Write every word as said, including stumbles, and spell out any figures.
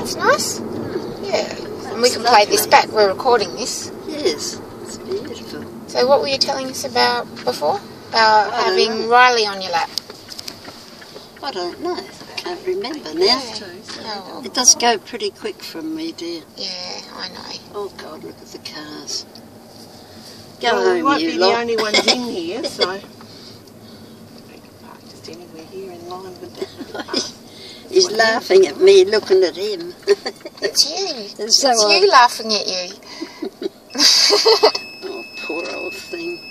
That's nice. Mm. Yeah. And we can play this back. We're recording this. Yes, it's beautiful. So what were you telling us about before? About having Riley on your lap? I don't know. I can't remember now. Yeah. Oh, It does go pretty quick from me, dear. yeah, I know. Oh, God, look at the cars. Go well, home, we won't you be lot. the only ones in here, so we can park just anywhere here in line with that. He's laughing at me, looking at him. It's you. And so It's I- you laughing at you. Oh, poor old thing.